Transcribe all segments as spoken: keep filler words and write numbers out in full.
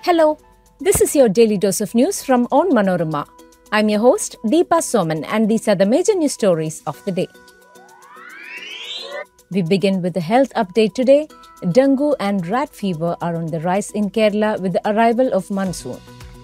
Hello, this is your daily dose of news from Onmanorama. I'm your host Deepa Soman and these are the major news stories of the day. We begin with the health update today. Dengue and rat fever are on the rise in Kerala with the arrival of monsoon.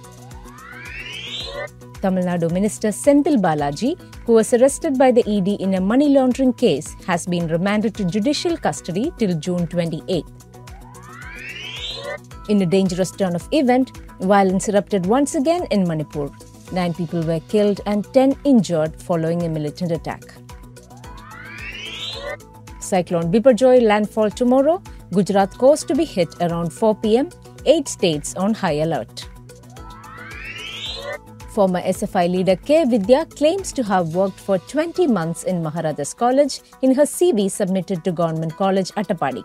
Tamil Nadu Minister Senthil Balaji, who was arrested by the E D in a money laundering case, has been remanded to judicial custody till June twenty-eighth. In a dangerous turn of event, violence erupted once again in Manipur. Nine people were killed and ten injured following a militant attack. Cyclone Biparjoy landfall tomorrow. Gujarat coast to be hit around four p.m. Eight states on high alert. Former S F I leader K. Vidya claims to have worked for twenty months in Maharajas College in her C V submitted to Government College, Attapadi.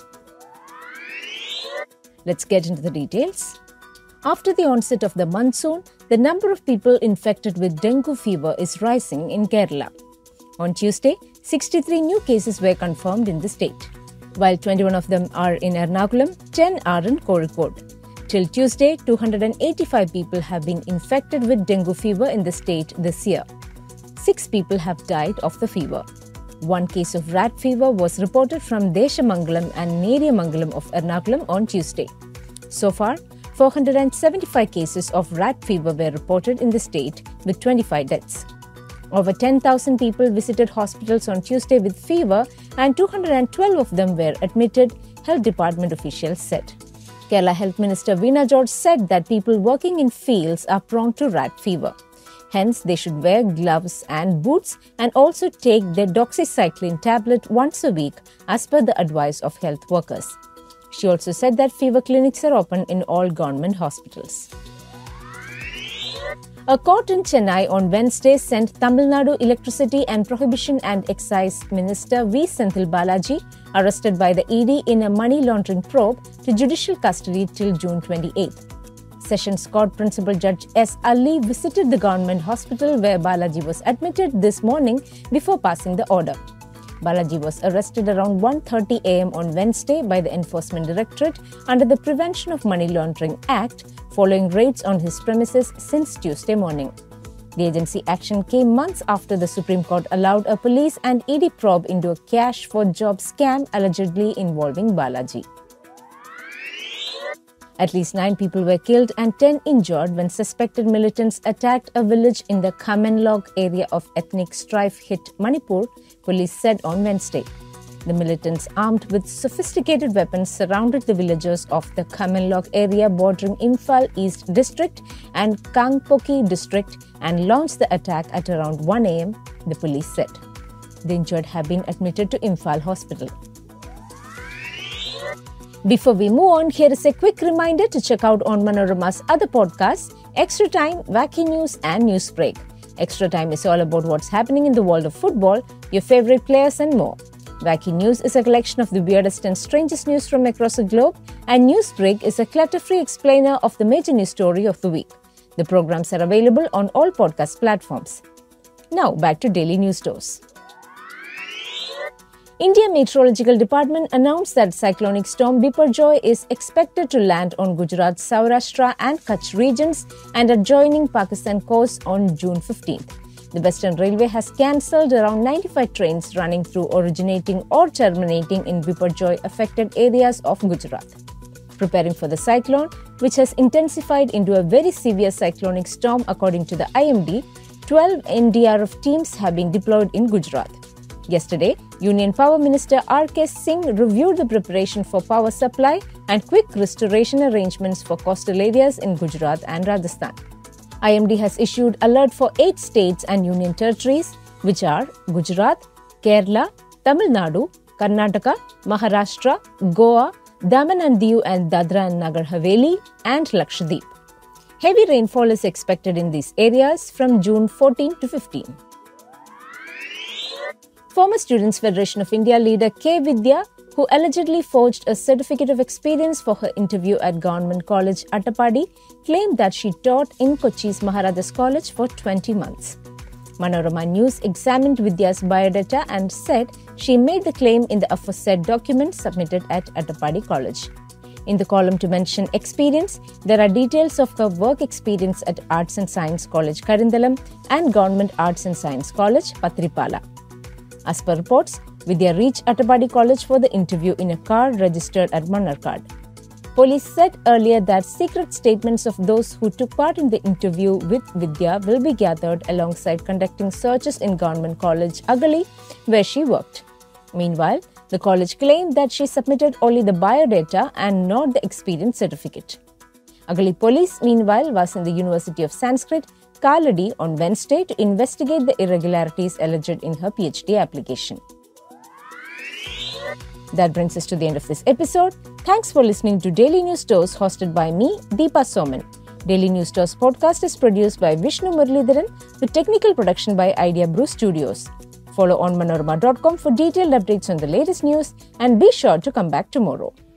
Let's get into the details. After the onset of the monsoon, the number of people infected with dengue fever is rising in Kerala. On Tuesday, sixty-three new cases were confirmed in the state. While twenty-one of them are in Ernakulam, ten are in Kozhikode. Till Tuesday, two hundred eighty-five people have been infected with dengue fever in the state this year. Six people have died of the fever. One case of rat fever was reported from Deshamangalam and Neriyamangalam of Ernakulam on Tuesday. So far, four hundred seventy-five cases of rat fever were reported in the state with twenty-five deaths. Over ten thousand people visited hospitals on Tuesday with fever and two hundred twelve of them were admitted, Health Department officials said. Kerala Health Minister Veena George said that people working in fields are prone to rat fever. Hence, they should wear gloves and boots and also take their doxycycline tablet once a week as per the advice of health workers. She also said that fever clinics are open in all government hospitals. A court in Chennai on Wednesday sent Tamil Nadu Electricity and Prohibition and Excise Minister V. Senthil Balaji, arrested by the E D in a money laundering probe, to judicial custody till June twenty-eighth. Sessions Court Principal Judge S. Ali visited the government hospital where Balaji was admitted this morning before passing the order. Balaji was arrested around one thirty a.m. on Wednesday by the Enforcement Directorate under the Prevention of Money Laundering Act following raids on his premises since Tuesday morning. The agency action came months after the Supreme Court allowed a police and E D probe into a cash for job scam allegedly involving Balaji. At least nine people were killed and ten injured when suspected militants attacked a village in the Khamenlog area of ethnic strife hit Manipur, police said on Wednesday. The militants, armed with sophisticated weapons, surrounded the villagers of the Khamenlog area bordering Imphal East District and Kangpoki District and launched the attack at around one a.m., the police said. The injured have been admitted to Imphal Hospital. Before we move on, here is a quick reminder to check out Onmanorama's other podcasts, Extra Time, Wacky News and News Break. Extra Time is all about what's happening in the world of football, your favorite players and more. Wacky News is a collection of the weirdest and strangest news from across the globe, and News Break is a clutter-free explainer of the major news story of the week. The programs are available on all podcast platforms. Now back to Daily News Dose. India Meteorological Department announced that cyclonic storm Biparjoy is expected to land on Gujarat, Saurashtra and Kutch regions and adjoining Pakistan coast on June fifteenth. The Western Railway has cancelled around ninety-five trains running through originating or terminating in Biparjoy affected areas of Gujarat. Preparing for the cyclone, which has intensified into a very severe cyclonic storm according to the I M D, twelve N D R F teams have been deployed in Gujarat. Yesterday, Union Power Minister R K Singh reviewed the preparation for power supply and quick restoration arrangements for coastal areas in Gujarat and Rajasthan. I M D has issued alert for eight states and union territories, which are Gujarat, Kerala, Tamil Nadu, Karnataka, Maharashtra, Goa, Daman and Diu and Dadra and Nagar Haveli, and Lakshadweep. Heavy rainfall is expected in these areas from June fourteenth to fifteenth. Former Students' Federation of India leader K. Vidya, who allegedly forged a certificate of experience for her interview at Government College, Attapadi, claimed that she taught in Kochi's Maharajas College for twenty months. Manorama News examined Vidya's biodata and said she made the claim in the aforesaid document submitted at Attapadi College. In the column to mention experience, there are details of her work experience at Arts and Science College Karindalam and Government Arts and Science College Patripala. As per reports, Vidya reached Attabadi College for the interview in a car registered at Mannarkad. Police said earlier that secret statements of those who took part in the interview with Vidya will be gathered alongside conducting searches in Government College Agali, where she worked. Meanwhile, the college claimed that she submitted only the biodata and not the experience certificate. Agali police, meanwhile, was in the University of Sanskrit, Kaladi, on Wednesday to investigate the irregularities alleged in her PhD application. That brings us to the end of this episode. Thanks for listening to Daily News Tours, hosted by me, Deepa Soman. Daily News Tours podcast is produced by Vishnu Muralidharan with technical production by Idea Brew Studios. Follow on manorama dot com for detailed updates on the latest news and be sure to come back tomorrow.